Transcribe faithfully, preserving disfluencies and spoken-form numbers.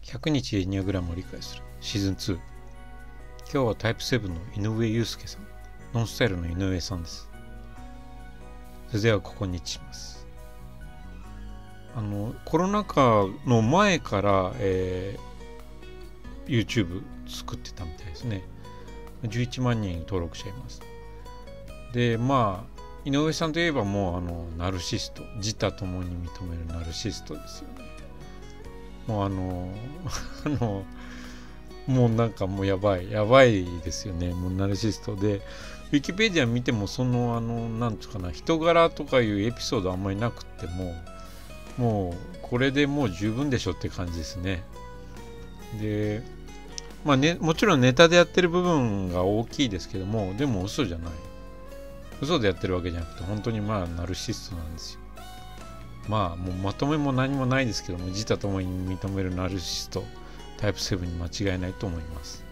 ひゃくにちエニアグラムを理解するシーズンツー。今日はタイプセブンの井上祐介さん、ノンスタイルの井上さんです。それではここに位置します。あのコロナ禍の前から、えー、YouTube 作ってたみたいですね。じゅういちまんにん登録者います。でまあ井上さんといえばもうあのナルシスト、自他ともに認めるナルシストですよね。もうあのあのもうなんかもうやばいやばいですよね。もうナルシストで、ウィキペディア見てもそのあのなんつうかな、人柄とかいうエピソードあんまりなくっても、もうこれでもう十分でしょって感じですね。でまあね、もちろんネタでやってる部分が大きいですけども、でも嘘じゃない、嘘でやってるわけじゃなくて本当にまあナルシストなんですよ。まあもうまとめも何もないですけども、自他ともに認めるナルシストタイプセブンに間違いないと思います。